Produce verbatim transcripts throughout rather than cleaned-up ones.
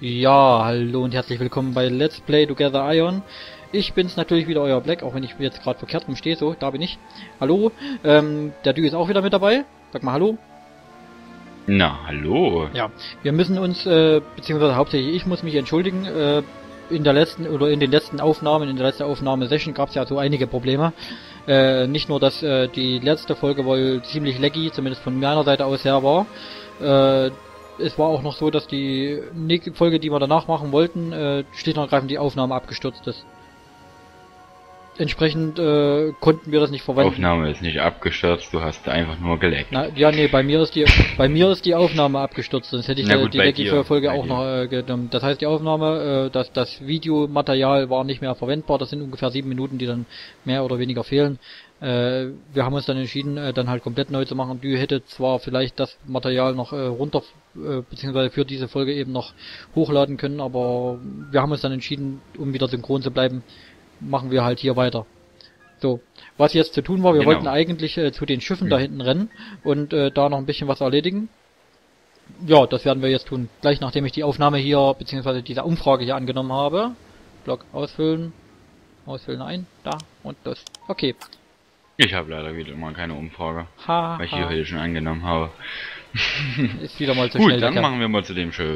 Ja, hallo und herzlich willkommen bei Let's Play Together Ion. Ich bin's natürlich wieder, euer Black, auch wenn ich jetzt gerade verkehrt rumstehe, so, da bin ich. Hallo, ähm, der Dü ist auch wieder mit dabei. Sag mal hallo. Na, hallo. Ja, wir müssen uns, äh, beziehungsweise hauptsächlich ich muss mich entschuldigen, äh, in der letzten, oder in den letzten Aufnahmen, in der letzten Aufnahmesession gab's ja so einige Probleme. Äh, nicht nur, dass äh, die letzte Folge wohl ziemlich laggy, zumindest von meiner Seite aus her war. Äh, es war auch noch so, dass die nächste Folge, die wir danach machen wollten, äh, schlicht und ergreifend die Aufnahme abgestürzt ist. Entsprechend äh, konnten wir das nicht verwenden. Die Aufnahme ist nicht abgestürzt, du hast einfach nur geleckt. Na, ja, nee, bei mir ist die bei mir ist die Aufnahme abgestürzt, sonst hätte ich Na äh, gut, die bei Laggy dir, Folge bei auch dir. noch äh, genommen. Das heißt, die Aufnahme, äh, das, das Videomaterial war nicht mehr verwendbar. Das sind ungefähr sieben Minuten, die dann mehr oder weniger fehlen. Äh, wir haben uns dann entschieden, äh, dann halt komplett neu zu machen. Du hätte zwar vielleicht das Material noch äh, runter, äh, beziehungsweise für diese Folge eben noch hochladen können, aber wir haben uns dann entschieden, um wieder synchron zu bleiben, machen wir halt hier weiter. So, was jetzt zu tun war, wir Genau. wollten eigentlich äh, zu den Schiffen da hinten rennen und äh, da noch ein bisschen was erledigen. Ja, das werden wir jetzt tun. Gleich nachdem ich die Aufnahme hier, beziehungsweise diese Umfrage hier angenommen habe. Block ausfüllen. Ausfüllen ein. Da und das. Okay. Ich habe leider wieder mal keine Umfrage, Ha, weil ich die ha. heute schon angenommen habe. Ist wieder mal zu Gut, schnell. dann der Kerl. machen wir mal zu dem Schiff.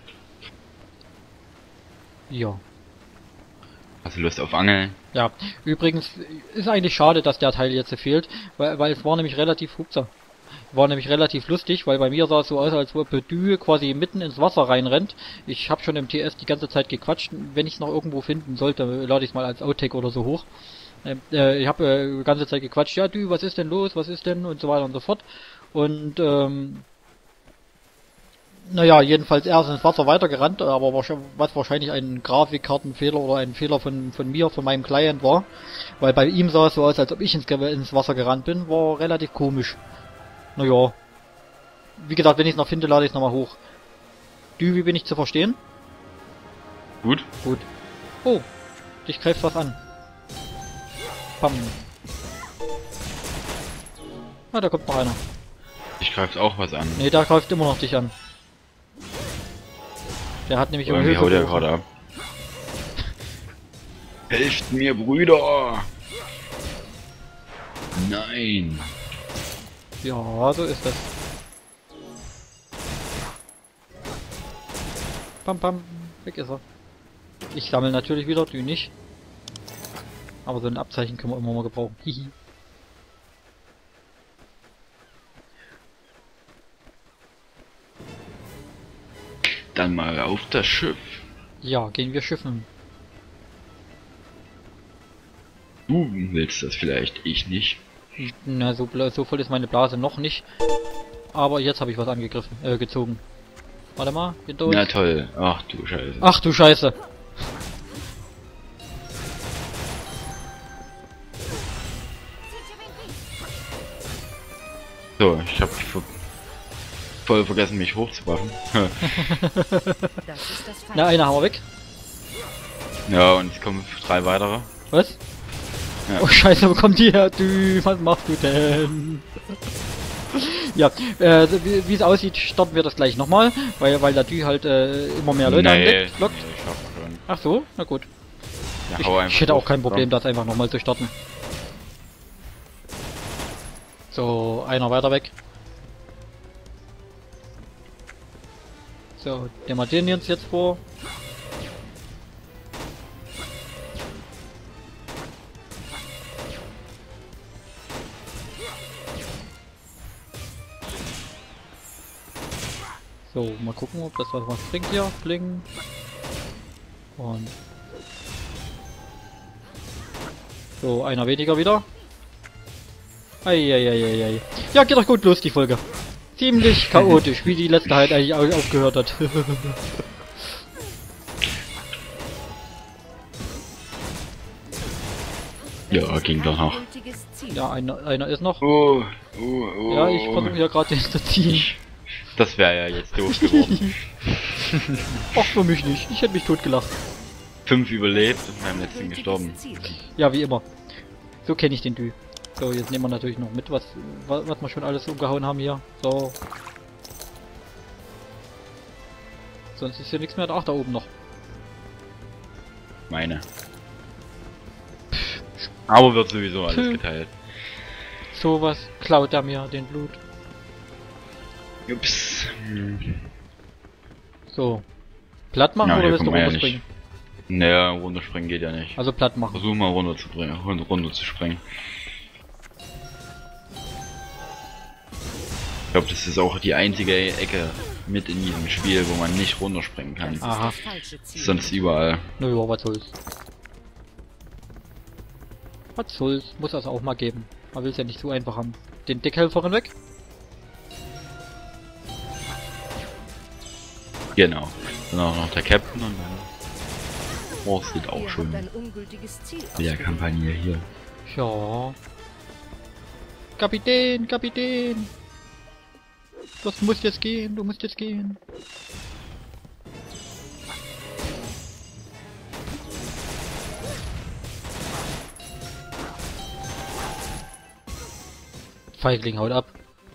Ja. Hast du Lust auf Angeln? Ja, übrigens ist eigentlich schade, dass der Teil jetzt fehlt, weil, weil es war nämlich relativ hupser. War nämlich relativ lustig, weil bei mir sah es so aus, als ob Dü quasi mitten ins Wasser reinrennt. Ich habe schon im T S die ganze Zeit gequatscht. Wenn ich es noch irgendwo finden sollte, lade ich es mal als Outtake oder so hoch. Äh, ich habe äh, die ganze Zeit gequatscht, ja Dü, was ist denn los, was ist denn und so weiter und so fort. Und ähm, naja, jedenfalls er ist ins Wasser weitergerannt, aber was wahrscheinlich ein Grafikkartenfehler oder ein Fehler von von mir, von meinem Client war. Weil bei ihm sah es so aus, als ob ich ins, ins Wasser gerannt bin, war relativ komisch. Naja. Wie gesagt, wenn ich es noch finde, lade ich es nochmal hoch. Dü, wie bin ich zu verstehen? Gut. Gut. Oh, dich greift was an. Pam. Ah, da kommt noch einer. Ich greife auch was an. Nee, da greift immer noch dich an. Der hat nämlich um Irgendwie Hilfe haut er gerufen. gerade ab. Helft mir, Brüder! Nein! Ja, so ist das. Pam pam, weg ist er. Ich sammle natürlich wieder, du nicht. Aber so ein Abzeichen können wir immer mal gebrauchen. Hihi. Dann mal auf das Schiff. Ja, gehen wir schiffen. Du willst das vielleicht, ich nicht. Na, so, bla- so voll ist meine Blase noch nicht. Aber jetzt habe ich was angegriffen, äh, gezogen. Warte mal, hinter uns. Na toll. Ach du Scheiße. Ach du Scheiße. So, ich habe voll vergessen, mich hochzuwaffen. Das ist das Na, einer haben wir weg. Ja, und es kommen drei weitere. Was? Ja. Oh Scheiße, wo kommt die her? Du, was machst du denn? Ja, äh, wie wie es aussieht, starten wir das gleich nochmal, weil weil der Dü halt äh, immer mehr Leute nee, anlegt. nee, Blockt. ich schaff das schon. Ach so, na gut. Ja, Ich, hau einfach ich hätte auch drauf. kein Problem, Komm. das einfach nochmal zu starten. So, einer weiter weg. So, nehmen wir den jetzt jetzt vor. So, mal gucken, ob das was, was bringt hier. Bling. Und. So, einer weniger wieder. Eieieiei. Ja, geht doch gut los, die Folge. Ziemlich chaotisch, wie die letzte halt eigentlich au- aufgehört hat. Ja, ging doch noch. gültiges Ziel. Ja, einer, einer ist noch. Oh, oh, oh. Ja, ich versuche ja gerade den zu ziehen. Das wäre ja jetzt doof geworden. Ach, für mich nicht. Ich hätte mich totgelacht. Fünf überlebt und beim letzten gestorben. Ziel. Ja, wie immer. So kenne ich den Dü. So, jetzt nehmen wir natürlich noch mit, was, was, was wir schon alles umgehauen haben hier. So. Sonst ist hier nichts mehr da. Ach, da oben noch. Meine. Aber wird sowieso alles Puh. geteilt. Sowas klaut er mir den Blut. Ups. Hm. So. Platt machen Ja, oder hier willst du kommen wir ja runterspringen? Naja, runterspringen geht ja nicht. Also platt machen. Versuch mal runter zu bringen, runter, runter zu springen. Ich glaube, das ist auch die einzige Ecke mit in diesem Spiel, wo man nicht runterspringen kann. Aha. Sonst überall. Naja, was soll's. Was soll's. Muss das auch mal geben. Man will's ja nicht so einfach haben. Den Deckhelferin weg. Genau. Dann auch noch der Captain und dann war's das auch schon mit der Kampagne hier. Ja. Kapitän, Kapitän. Das muss jetzt gehen, du musst jetzt gehen. Feigling, haut ab.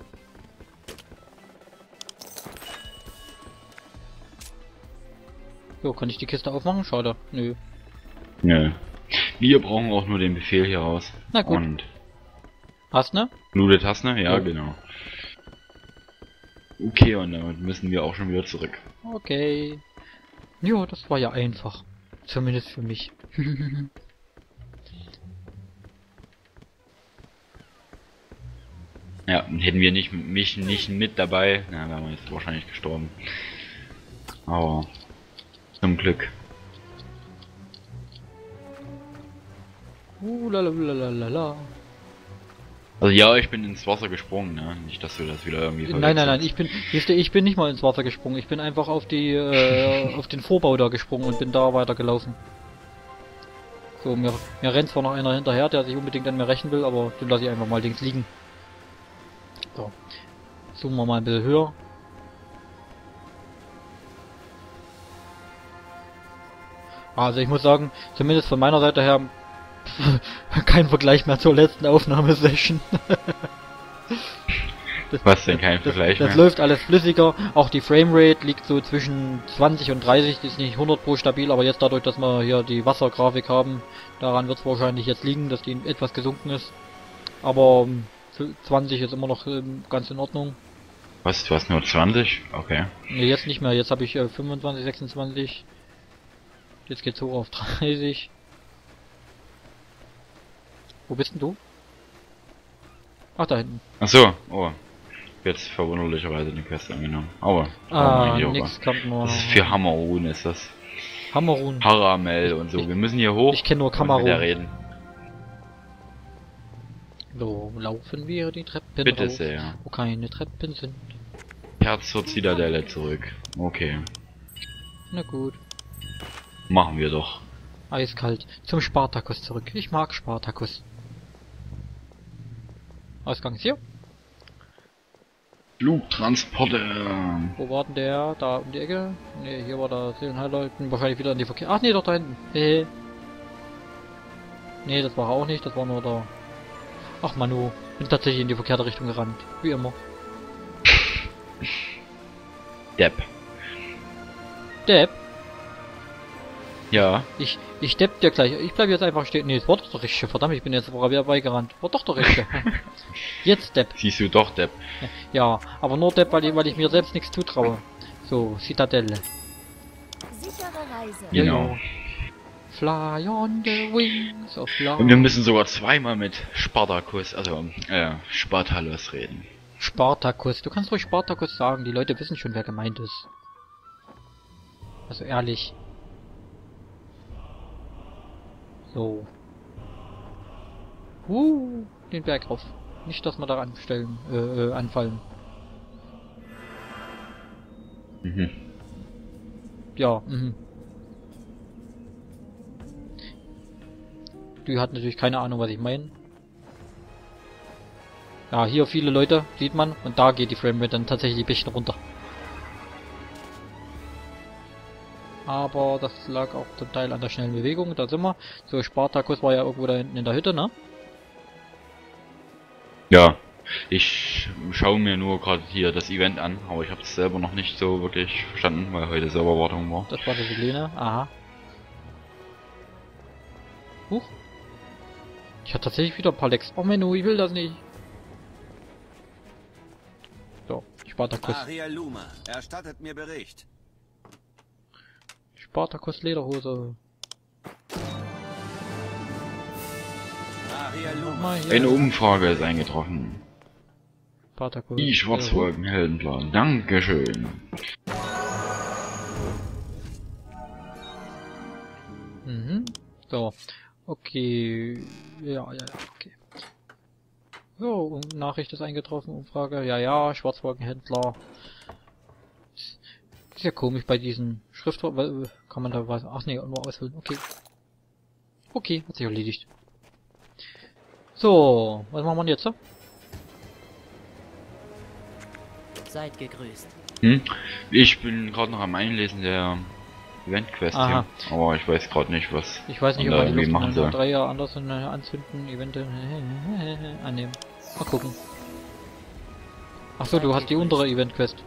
So, kann ich die Kiste aufmachen? Schade. Nö. Nö. Wir brauchen auch nur den Befehl hier raus. Na gut. Und Hast ne? Nude Taste? Ja, Ja. genau. Okay, und damit müssen wir auch schon wieder zurück. Okay. Ja, das war ja einfach. Zumindest für mich. Ja, hätten wir nicht mich nicht mit dabei, na, wären wir jetzt wahrscheinlich gestorben. Aber zum Glück. Uh, lalalala. Also ja, ich bin ins Wasser gesprungen, ne? Nicht, dass du das wieder irgendwie Nein, nein, nein, ich bin, wisst ihr, ich bin nicht mal ins Wasser gesprungen. Ich bin einfach auf die, äh, auf den Vorbau da gesprungen und bin da weitergelaufen. So, mir, mir rennt zwar noch einer hinterher, der sich unbedingt an mir rächen will, aber den lasse ich einfach mal links liegen. So. Zoomen wir mal ein bisschen höher. Also ich muss sagen, zumindest von meiner Seite her, kein Vergleich mehr zur letzten Aufnahmesession. Das, Was denn kein Vergleich das mehr? läuft alles flüssiger, auch die Framerate liegt so zwischen zwanzig und dreißig, die ist nicht hundert pro stabil, aber jetzt dadurch, dass wir hier die Wassergrafik haben, daran wird es wahrscheinlich jetzt liegen, dass die etwas gesunken ist. Aber ähm, zwanzig ist immer noch ähm, ganz in Ordnung. Was, du hast nur zwanzig? Okay. Ne, jetzt nicht mehr, jetzt habe ich äh, fünfundzwanzig, sechsundzwanzig. Jetzt geht's hoch auf dreißig. Wo bist denn du? Ach, da hinten. Ach so, oh. Jetzt verwunderlicherweise eine Quest angenommen. Aber, Ah, hier nix kommt nur. Das ist für Hammerun, ist das. Kamerun. Karamell und so. Wir müssen hier hoch. Ich kenne nur und mit der Kamerun. reden. So, laufen wir die Treppen Bitte rauf, sehr. wo keine Treppen sind. Herz zur Zitadelle zurück. Okay. Na gut. Machen wir doch. Eiskalt. Zum Spartakus zurück. Ich mag Spartakus. Ausgang ist hier. Flugtransporte. Wo war denn der? Da um die Ecke? Ne, hier war der Seelenheiler. Ich bin wahrscheinlich wieder in die Verkehr... Ach nee, doch da hinten. Hehe. Nee, das war er auch nicht. Das war nur der... Ach Manu. Bin tatsächlich in die verkehrte Richtung gerannt. Wie immer. Depp. Depp. Ja. Ich, ich depp dir gleich. Ich bleib jetzt einfach stehen. Nee, es war doch der richtige. Verdammt, ich bin jetzt aber wieder beigerannt. War doch der richtige. Jetzt Depp. Siehst du doch, Depp. Ja, aber nur Depp, weil ich, weil ich mir selbst nichts zutraue. So, Zitadelle. Sichere Reise. Genau. Ja. Fly on the wings of love. Und wir müssen sogar zweimal mit Spartakus, also, äh, Spartalos reden. Spartakus. Du kannst ruhig Spartakus sagen. Die Leute wissen schon, wer gemeint ist. Also ehrlich. So. Uh, den Berg rauf. Nicht, dass wir da anstellen, äh, äh, anfallen. Mhm. Ja, mhm. Die hat natürlich keine Ahnung, was ich meine. Ja, hier viele Leute, sieht man. Und da geht die Framerate dann tatsächlich ein bisschen runter. Aber das lag auch zum Teil an der schnellen Bewegung. Da sind wir. So, Spartakus war ja irgendwo da hinten in der Hütte, ne? Ja, Ich schaue mir nur gerade hier das Event an, aber ich habe es selber noch nicht so wirklich verstanden, weil heute Serverwartung war. Das war die Selene. Aha. Huch. Ich hatte tatsächlich wieder ein paar Lecks. Oh Menno, ich will das nicht. So, Spartakus. Ariel Luma, erstattet mir Bericht. Spartakus Lederhose. Ariel Luma. Mal hier. Eine Umfrage ist eingetroffen. Spartakus. Die Schwarzwolken-Heldenplan. Dankeschön. Mhm. So. Okay. Ja, ja, ja, okay. So, und Nachricht ist eingetroffen, Umfrage. Ja, ja, Schwarzwolkenhändler. Ist ja komisch bei diesen Schriftwort. Kann man da was. Ach nee, nur ausfüllen. Okay. Okay, hat sich erledigt. So, was machen wir jetzt? Seid gegrüßt. Hm? Ich bin gerade noch am Einlesen der Event-Quest hier. Aber ich weiß gerade nicht, was Ich weiß nicht, man ob da man die irgendwie machen Luft soll. Dreier anders äh, anzünden, Evente annehmen. Mal gucken. Ach so, du hast die untere Event-Quest.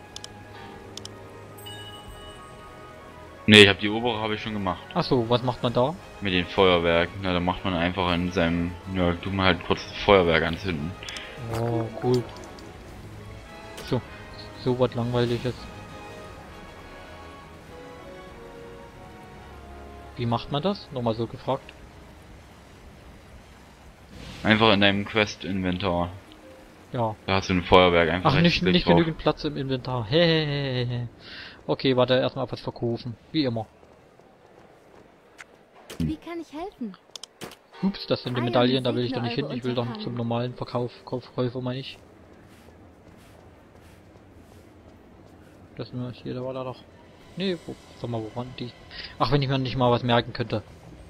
Ne, ich habe die obere habe ich schon gemacht. Ach so, was macht man da? Mit den Feuerwerken. Na, da macht man einfach in seinem... Ja, du mal halt kurz das Feuerwerk anzünden. Oh, cool. So, so was Langweiliges. Wie macht man das? Nochmal so gefragt. Einfach in deinem Quest-Inventar. Ja. Da hast du ein Feuerwerk einfach. Ach, nicht, rechtsklick nicht drauf. genügend Platz im Inventar. Hehehehe. Okay, warte, erstmal was verkaufen. Wie immer. Wie kann ich helfen? Ups, das sind die Ah ja, Medaillen, da will ich segne doch nicht hin. eure Ich will doch Untertanen. zum normalen Verkauf, Kaufkäufer meine ich. Das nur hier, da war da doch. Nee, wo, sag mal, wo waren die? Ach, wenn ich mir nicht mal was merken könnte.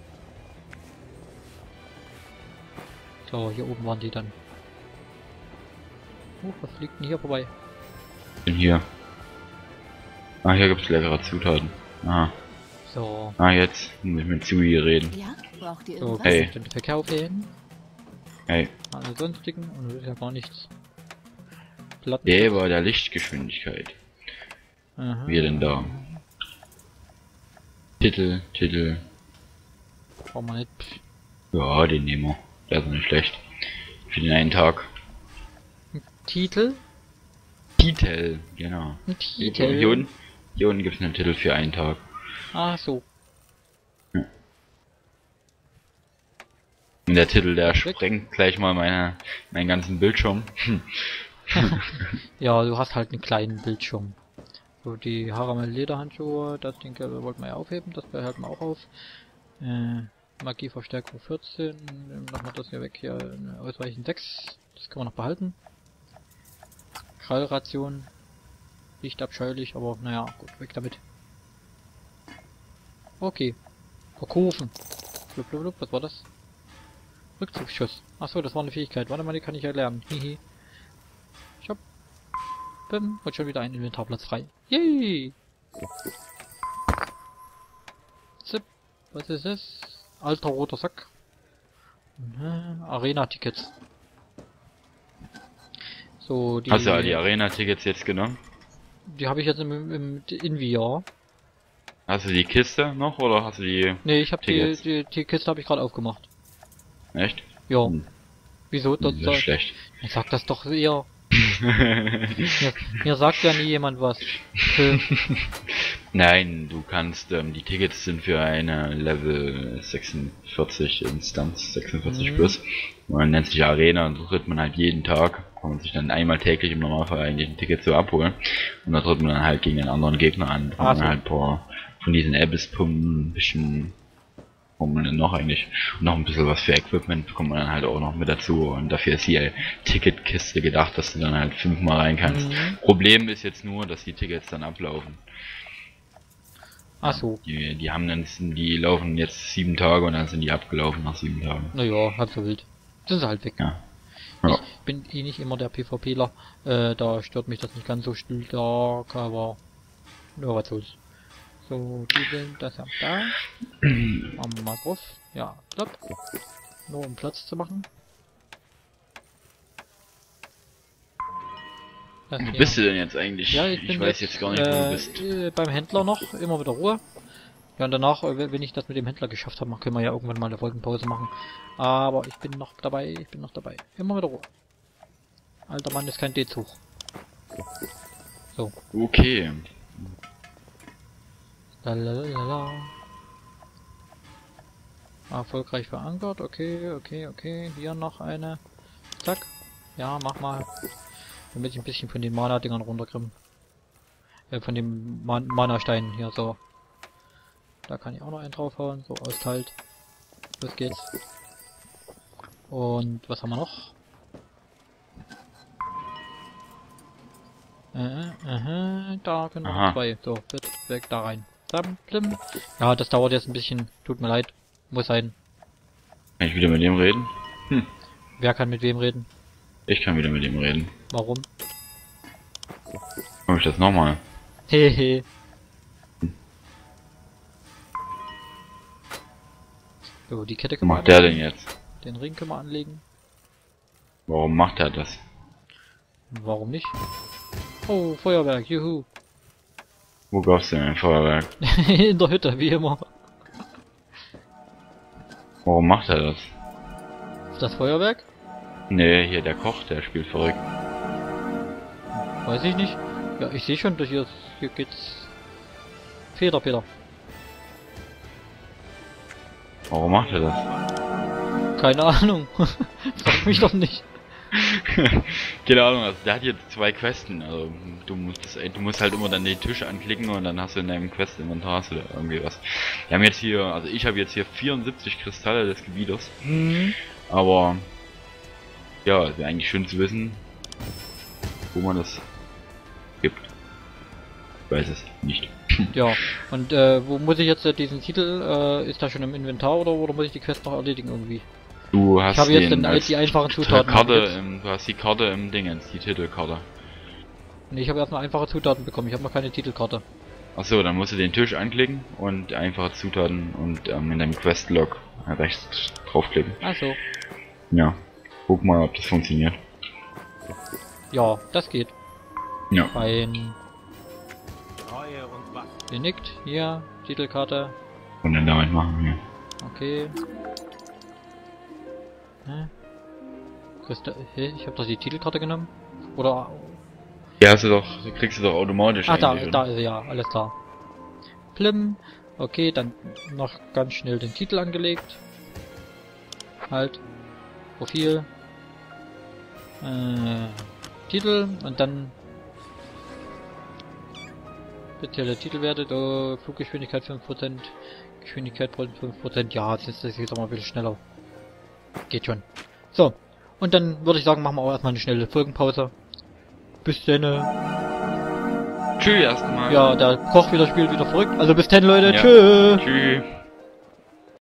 So, hier oben waren die dann. Oh, was liegt denn hier vorbei? Bin hier. Ah, hier gibt's leckere Zutaten. Aha. So, Ah, jetzt muss ich mit Zui reden. Ja? Braucht ihr so, irgendwas? Hey. Gegenstände verkaufen. Hey, Alle sonstigen und das ist ja gar nichts. Platten. Geber der Lichtgeschwindigkeit. Aha. Wir denn da? Titel, Titel. Brauchen wir nicht. Ja, den nehmen wir. Der ist nicht schlecht. Für den einen Tag. Titel? Titel, genau. Ein Hier Titel. unten, hier unten gibt's einen Titel für einen Tag. Ah, so. Und der Titel, der Weg. sprengt gleich mal meine, meinen ganzen Bildschirm. Ja, du hast halt einen kleinen Bildschirm. So, die Haramel Lederhandschuhe, das Ding äh, wollten wir ja aufheben, das behalten wir auch auf. Äh, Magieverstärkung vierzehn, nehmen wir nochmal das hier weg, hier eine ausweichend sechs, das können wir noch behalten. Krallration, nicht abscheulich, aber naja, gut, weg damit. Okay, verkaufen. Blub, blub, blub, was war das? Rückzugsschuss. Achso, das war eine Fähigkeit. Warte mal, die kann ich erlernen. Hihi. Shop. Bim. Und schon wieder ein Inventarplatz frei. Yay! Zip. Was ist das? Alter roter Sack. Mhm. Arena-Tickets. So, die... Hast du all die Arena-Tickets jetzt genommen? Die habe ich jetzt im, im in V R. Hast du die Kiste noch oder hast du die... Nee, ich habe die, Tickets? die, die Kiste habe ich gerade aufgemacht. Echt? Ja. Hm. Wieso? Das, Das ist schlecht. Ich sag das doch eher. Mir, mir sagt ja nie jemand was. Äh, Nein, du kannst, ähm, die Tickets sind für eine Level sechsundvierzig Instanz, sechsundvierzig Mhm. plus. Man nennt sich Arena und so tritt man halt jeden Tag, kann man sich dann einmal täglich im Normalfall eigentlich ein Ticket so abholen. Und da tritt man dann halt gegen einen anderen Gegner an. Da Ah, kann so. man halt ein paar von diesen Abyss-Pumpen, ein bisschen, wo man denn noch eigentlich, und noch ein bisschen was für Equipment bekommt man dann halt auch noch mit dazu. Und dafür ist die Ticketkiste gedacht, dass du dann halt fünfmal rein kannst. Mhm. Problem ist jetzt nur, dass die Tickets dann ablaufen. Ach so. Die, die haben dann, die laufen jetzt sieben Tage und dann sind die abgelaufen nach sieben Tagen. Naja, halb so wild. Sind sie halt weg. Ja. Ja. Ich bin eh nicht immer der PvPler. Äh, da stört mich das nicht ganz so stark, aber nur was soll's. So, die sind das ja da. Machen wir mal drauf. Ja, stopp. Nur um Platz zu machen. Das Wo hier. bist du denn jetzt eigentlich? Ja, ich, ich bin weiß jetzt gar nicht, wo du bist. Äh, beim Händler noch, immer wieder Ruhe. Ja, und danach, äh, wenn ich das mit dem Händler geschafft habe, können wir ja irgendwann mal eine Folgenpause machen. Aber ich bin noch dabei, ich bin noch dabei. Immer wieder Ruhe. Alter Mann ist kein D-Zug. So. Okay. Lalalala. Erfolgreich verankert, okay, okay, okay. Hier noch eine. Zack. Ja, mach mal. Damit ich ein bisschen von den Mana-Dingern runterkriege. Äh, von dem Man Mana-Steinen hier, so. Da kann ich auch noch einen draufhauen, so austeilt. Los geht's. Und was haben wir noch? Äh, äh, da können wir Aha. noch zwei. So, bitte weg da rein. Dann, plim. Ja, das dauert jetzt ein bisschen. Tut mir leid. Muss sein. Kann ich wieder mit dem reden? Wer kann mit wem reden? Ich kann wieder mit ihm reden. Warum? Komm ich das nochmal? Hehe. So, die Kette Was können wir macht der anlegen. denn jetzt? Den Ring können wir anlegen. Warum macht er das? Warum nicht? Oh, Feuerwerk, juhu. Wo gab's denn ein Feuerwerk? In der Hütte, wie immer. Warum macht er das? Ist das Feuerwerk? Nee, hier der Koch, der spielt verrückt. Weiß ich nicht. Ja, ich sehe schon, dass hier, hier geht's. Feder, Peter. Warum macht er das? Keine Ahnung. Frag mich doch nicht. Keine Ahnung, also der hat jetzt zwei Questen, also du musst das, du musst halt immer dann den Tisch anklicken und dann hast du in deinem Quest-Inventar hast du da irgendwie was. Wir haben jetzt hier, also ich habe jetzt hier vierundsiebzig Kristalle des Gebieters, Mhm. aber ja, es wäre eigentlich schön zu wissen, wo man das gibt. Ich weiß es nicht. Ja, und äh, wo muss ich jetzt äh, diesen Titel, äh, ist da schon im Inventar oder, oder muss ich die Quest noch erledigen irgendwie? Du hast Ich habe jetzt den dann als die einfachen Zutaten. Karte, Jetzt. im, du hast die Karte im Dingens, die Titelkarte. Nee, ich habe erstmal einfache Zutaten bekommen, ich habe noch keine Titelkarte. Achso, dann musst du den Tisch anklicken und einfache Zutaten und ähm, in deinem Questlog rechts draufklicken. Also, Ja, guck mal, ob das funktioniert. ja, das geht. Ja. Fein. Treue und Waffen. Ihr nickt, hier, Titelkarte. Und dann damit machen wir. Okay. Hä? Christa Hä? Ich habe doch die Titelkarte genommen? Oder... Ja, hast du doch, die kriegst du doch automatisch. Ah, da, eigentlich, da oder? ist sie, ja, alles klar. Plim. Okay, dann noch ganz schnell den Titel angelegt. Halt. Profil. Äh, Titel und dann spezielle Titelwerte, da Fluggeschwindigkeit fünf Prozent, Geschwindigkeit fünf Prozent, ja, jetzt ist das jetzt auch mal ein bisschen schneller. Geht schon. So, und dann würde ich sagen, machen wir auch erstmal eine schnelle Folgenpause. Bis dann. Tschüss erstmal. Ja, der Koch wieder spielt wieder verrückt. Also bis dann, Leute. Ja. Tschüss. Tschüss.